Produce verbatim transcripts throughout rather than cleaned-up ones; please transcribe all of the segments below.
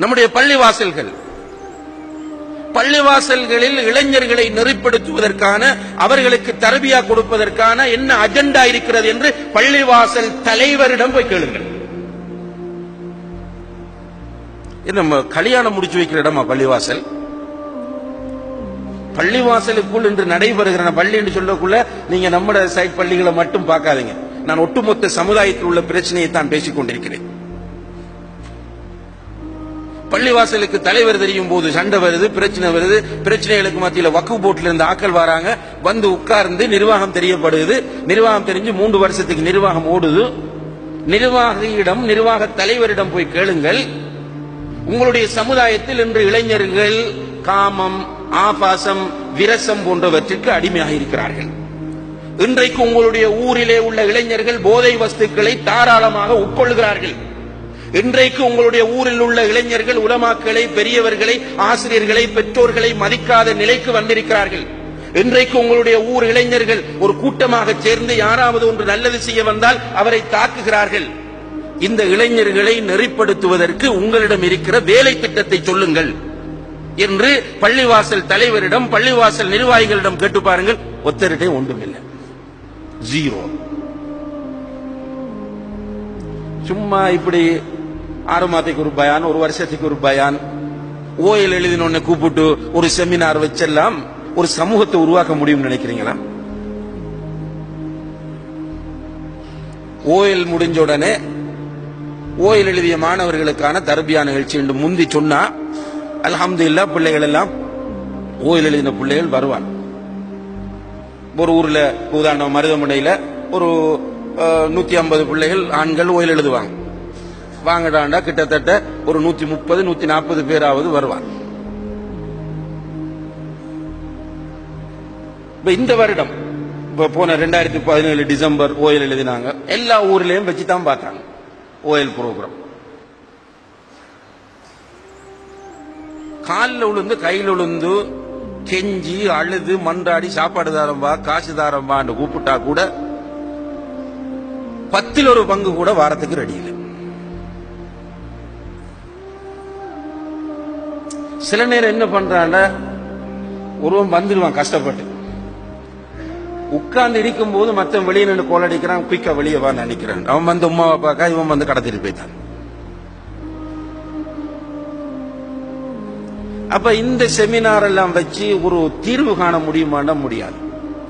நம்முடைய பள்ளிவாசல்கள் பள்ளிவாசல்களில் இளைஞர்களை நெறிப்படுத்துவதற்கான, அவர்களுக்கு தர்பியா கொடுப்பதற்கான என்ன அஜெண்டா இருக்கிறது என்று பள்ளிவாசல் தலைவரிடம் போய் கேளுங்கள். நம்ம கல்யாணம் முடிச்சு வைக்கிற இடமா பள்ளிவாசல்? பள்ளிவாசலுக்குள் இன்று நடைபெறுகிற பள்ளி என்று சொல்லக்குள்ள நீங்க நம்ம சைட் பள்ளிகளை மட்டும் பார்க்காதீங்க. நான் ஒட்டுமொத்த சமுதாயத்தில் உள்ள பிரச்சனையை தான் பேசிக் கொண்டிருக்கிறேன். பள்ளிவாசலுக்கு தலைவர் தெரியும் போது சண்டை வருது, பிரச்சனை வருது. பிரச்சனைகளுக்கு மத்தியில் வக்ஃப் போர்ட்ல இருந்து ஆக்கள் வராங்க, வந்து உட்கார்ந்து நிர்வாகம் தெரியப்படுது. நிர்வாகம் தெரிஞ்சு மூன்று வருஷத்துக்கு நிர்வாகம் ஓடுது. நிர்வாகியிடம், நிர்வாக தலைவரிடம் போய் கேளுங்கள், உங்களுடைய சமுதாயத்தில் இன்று இளைஞர்கள் காமம், ஆபாசம், விரசம் போன்றவற்றிற்கு அடிமையாக இருக்கிறார்கள். இன்றைக்கு உங்களுடைய ஊரிலே உள்ள இளைஞர்கள் போதை வஸ்துக்களை தாராளமாக உட்கொள்கிறார்கள். இன்றைக்கு உங்களுடைய ஊரில் உள்ள இளைஞர்கள் உலமாக்களை, பெரியவர்களை, ஆசிரியர்களை, பெற்றோர்களை மதிக்காத நிலைக்கு வந்திருக்கிறார்கள். இன்றைக்கு உங்களுடைய ஊர் இளைஞர்கள் ஒரு கூட்டமாக சேர்ந்து யாராவது ஒன்று நல்லது செய்ய வந்தால் அவரை தாக்குகிறார்கள். இந்த இளைஞர்களை நெறிப்படுத்துவதற்கு உங்களிடம் இருக்கிற வேலை திட்டத்தை சொல்லுங்கள் என்று பள்ளிவாசல் தலைவரிடம், பள்ளிவாசல் நிர்வாகிகளிடம் கேட்டு பாருங்கள். ஒத்தரிட்டே ஒன்றுமில்லை, ஜீரோ. சும்மா இப்படி ஆறு மாதத்துக்கு ஒரு பயான், ஒரு வருஷத்துக்கு ஒரு பயான், ஓயில் எழுதினொன்னு கூப்பிட்டு ஒரு செமினார் வச்செல்லாம் ஒரு சமூகத்தை உருவாக்க முடியும் நினைக்கிறீங்களா? ஓயில் முடிஞ்ச உடனே ஓயில் எழுதிய மாணவர்களுக்கான தர்பியா நிகழ்ச்சி என்று முந்தி சொன்னா அல்ஹம்துலில்லாஹ் பிள்ளைகள் எல்லாம் ஓயில் எழுதின பிள்ளைகள் வருவான். ஒரு ஊர்ல உதாரணம் மருதமனையில ஒரு நூத்தி ஐம்பது பிள்ளைகள் ஆண்கள் ஓயில் எழுதுவாங்க. வாங்கடாண்டா கிட்டத்தட்ட ஒரு நூத்தி முப்பது நூத்தி நாற்பது பேராவது வருவான். இந்த வருடம் போன ரெண்டாயிரத்தி பதினேழு டிசம்பர் ஓயில் எழுதினாங்க. எல்லா ஊர்லயும் வச்சுதான் பார்த்தாங்க ஓயில் ப்ரோக்ராம். காலில் விழுந்து கையில் விழுந்து கெஞ்சி அழுது மன்றாடி சாப்பாடு தாரம்பா, காசு தாரம்பான்னு கூப்பிட்டா கூட பத்தில் ஒரு பங்கு கூட வாரத்துக்கு ரெடி இல்லை. சில நேரம் என்ன பண்றான்டா, ஒருவன் வந்துடுவான் கஷ்டப்பட்டு, உட்கார்ந்து இருக்கும் போது மத்த வெளியே நின்று கோலடிக்கிறான், குயிக்கா வெளியே வா நினைக்கிறான். அவன் வந்து உமா பாக்கா, இவன் வந்து கடத்திட்டு போய்தான். அப்ப இந்த செமினார் எல்லாம் வச்சு ஒரு தீர்வு காண முடியுமானா முடியாது.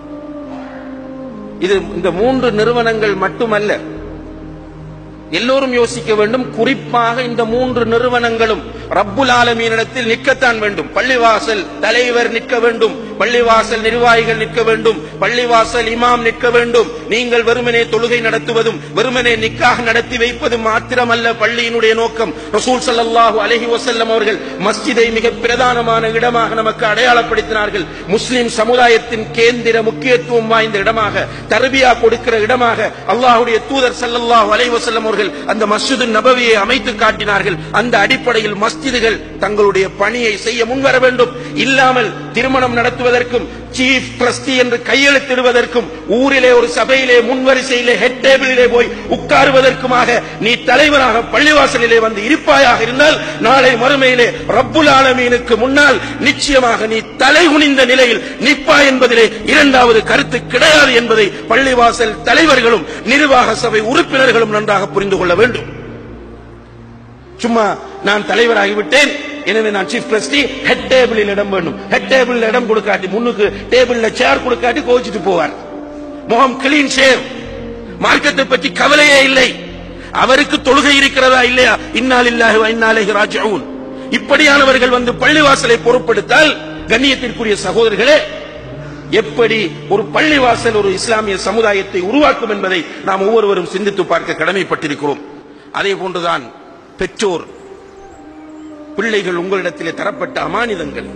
இது இந்த மூன்று நிறுவனங்கள் மட்டுமல்ல, எல்லோரும் யோசிக்க வேண்டும். குறிப்பாக இந்த மூன்று நிறுவனங்களும் ரப்புல் ஆலமீனிடத்தில் நிற்கத்தான் வேண்டும். பள்ளிவாசல் தலைவர் நிற்க வேண்டும், பள்ளிவாசல் நிர்வாகிகள் நிற்க வேண்டும், பள்ளிவாசல் இமாம் நிற்க வேண்டும். நீங்கள் வெறுமனே தொழுகை நடத்துவதும் வெறுமனே நிக்காஹ் நடத்தி வைப்பதும் மாத்திரமல்ல பள்ளியினுடைய நோக்கம். ரசூல் ஸல்லல்லாஹு அலைஹி வஸல்லம் அவர்கள் மஸ்ஜிதை மிக பிரதானமான இடமாக நமக்கு அடையாளப்படுத்தினார்கள். முஸ்லிம் சமுதாயத்தின் கேந்திர முக்கியத்துவம் வாய்ந்த இடமாக, தர்பியா கொடுக்கிற இடமாக அல்லாஹ்வுடைய தூதர் ஸல்லல்லாஹு அலைஹி வஸல்லம் அவர்கள் அந்த மஸ்ஜிது நபவியை அமைத்து காட்டினார்கள். அந்த அடிப்படையில் மஸ்ஜிதுகள் தங்களுடைய பணியை செய்ய முன்வர வேண்டும். இல்லாமல் திருமணம் நடத்துவதற்கும் சீஃப் ட்ரஸ்டி என்று கையெழுத்திடுவதற்கும் ஊரிலே ஒரு சபையிலே முன்வரிசையிலே ஹெட் டேபிளிலே போய் உட்காருவதற்குமாக நீ தலைவராக பள்ளிவாசலிலே வந்து இருப்பாயாக இருந்தால் நாளை மறுமையிலே ரப்புல் ஆலமீனுக்கு முன்னால் நிச்சயமாக நீ தலை குனிந்த நிலையில் நிற்பாய் என்பதிலே இரண்டாவது கருத்து கிடையாது என்பதை பள்ளிவாசல் தலைவர்களும் நிர்வாக சபை உறுப்பினர்களும் நன்றாக புரிந்து கொள்ள வேண்டும். சும்மா நான் தலைவராகிவிட்டேன், எனவே நான் சீஃப் ட்ரஸ்டி, ஹெட் டேபிளில் இடம் வேண்டும், ஹெட் டேபிள் இடம் கொடுக்காட்டி, முன்னுக்கு டேபிள்ல சேர் கொடுக்காட்டி கோச்சிட்டு போவார். முகம் கிளீன் ஷேவ், மார்க்கத்தை பற்றி கவலையே இல்லை. அவருக்கு தொழுகை இருக்கிறதா இல்லையா, இன்னா லில்லாஹி வ இன்னா இலைஹி ராஜிஊன். இப்படியானவர்கள் வந்து பள்ளிவாசலை பொறுப்பெடுத்தால், கண்ணியத்திற்குரிய சகோதரர்களே, எப்படி ஒரு பள்ளிவாசல் ஒரு இஸ்லாமிய சமுதாயத்தை உருவாக்கும் என்பதை நாம் ஒவ்வொருவரும் சிந்தித்து பார்க்க கடமைப்பட்டிருக்கிறோம். அதே போன்றுதான் பெற்றோர், பிள்ளைகள் உங்களிடத்திலே தரப்பட்ட அமானிதங்கள்.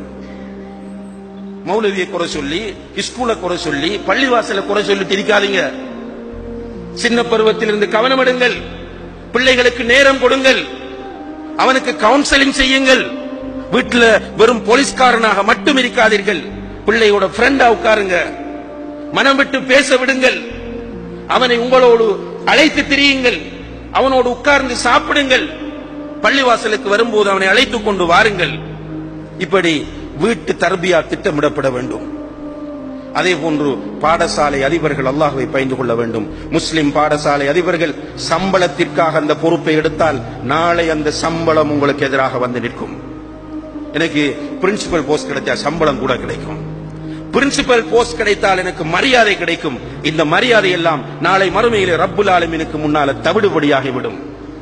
மௌலவியை குறை சொல்லி, ஸ்கூலை குறை சொல்லி, பள்ளிவாசலை குறை சொல்லி திரிக்காதீங்க. சின்ன பருவத்திலிருந்து கவனம் எடுங்கள். பிள்ளைகளுக்கு நேரம் கொடுங்கள், அவனுக்கு கவுன்சிலிங் செய்யுங்கள். வீட்டில் வெறும் போலீஸ்காரனாக மட்டும் இருக்காதீர்கள். பிள்ளையோட ஃப்ரெண்டா உட்காருங்க, மனம் விட்டு பேச விடுங்கள். அவனை உங்களோடு அழைத்து திரியுங்கள், அவனோடு உட்கார்ந்து சாப்பிடுங்கள். பள்ளிவாசலுக்கு வரும்போது அவனை அழைத்துக் கொண்டு வாருங்கள். இப்படி வீட்டு தர்பியா திட்டமிடப்பட வேண்டும். அதே போன்று பாடசாலை அதிபர்கள் அல்லாஹ்வை பயந்து கொள்ள வேண்டும். முஸ்லிம் பாடசாலை அதிபர்கள் சம்பளத்திற்காக அந்த பொறுப்பை எடுத்தால் நாளை அந்த சம்பளம் உங்களுக்கு எதிராக வந்து நிற்கும். எனக்கு பிரின்சிபல் போஸ்ட் கிடைச்சா சம்பளம் கூட கிடைக்கும், பிரின்சிபல் போஸ்ட் கிடைத்தால் எனக்கு மரியாதை கிடைக்கும். இந்த மரியாதை எல்லாம் நாளை மறுமையிலே ரப்புல் ஆலமீனுக்கு முன்னால தவிடுபடியாகிவிடும்.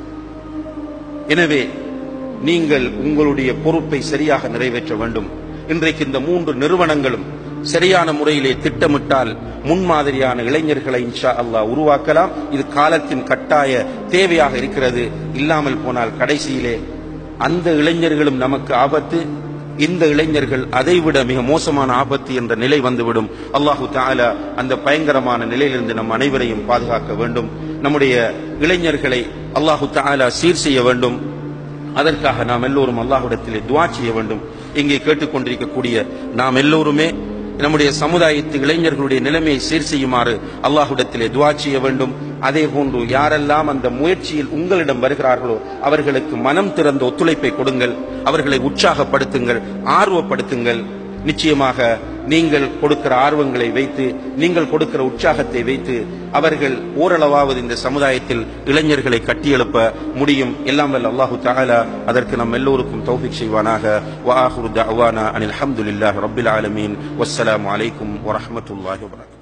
எனவே நீங்கள் உங்களுடைய பொறுப்பை சரியாக நிறைவேற்ற வேண்டும். இன்றைக்கு இந்த மூன்று நிறுவனங்களும் சரியான முறையிலே திட்டமிட்டால் முன்மாதிரியான இளைஞர்களை இன்ஷா அல்லாஹ் உருவாக்கலாம். இது காலத்தின் கட்டாய தேவையாக இருக்கிறது. இல்லாமல் போனால் கடைசியிலே அந்த இளைஞர்களும் நமக்கு ஆபத்து, இந்த இளைஞர்கள் அதைவிட மிக மோசமான ஆபத்து என்ற நிலை வந்துவிடும். அல்லாஹு தஆலா அந்த பயங்கரமான நிலையிலிருந்து நம் அனைவரையும் பாதுகாக்க வேண்டும். நம்முடைய இளைஞர்களை அல்லாஹு தஆலா சீர் செய்ய வேண்டும். அதற்காக நாம் எல்லோரும் அல்லாஹ்விடத்திலே துஆ செய்ய வேண்டும். இங்கே கேட்டுக்கொண்டிருக்கக்கூடிய நாம் எல்லோருமே நம்முடைய சமுதாயத்து இளைஞர்களுடைய நிலைமையை சீர் செய்யுமாறு அல்லாஹ்விடத்திலே துஆ செய்ய வேண்டும். அதே போன்று யாரெல்லாம் அந்த முயற்சியில் உங்களிடம் வருகிறார்களோ அவர்களுக்கு மனம் திறந்த ஒத்துழைப்பை கொடுங்கள், அவர்களை உற்சாகப்படுத்துங்கள், ஆர்வப்படுத்துங்கள். நிச்சயமாக நீங்கள் கொடுக்கிற ஆர்வங்களை வைத்து, நீங்கள் கொடுக்கிற உற்சாகத்தை வைத்து அவர்கள் ஓரளவாவது இந்த சமுதாயத்தில் இளைஞர்களை கட்டியெழுப்ப முடியும். எல்லாம் வல்ல அல்லாஹு தஆலா அதற்கு நம் எல்லோருக்கும் தௌஃபீக் செய்வானாக. வ ஆகிரு தஅவானா அனில் ஹம்துலில்லாஹி ரப்பில் ஆலமீன். வஸ்ஸலாமு அலைக்கும் வரஹ்மத்துல்லாஹி வபரகாத்துஹு.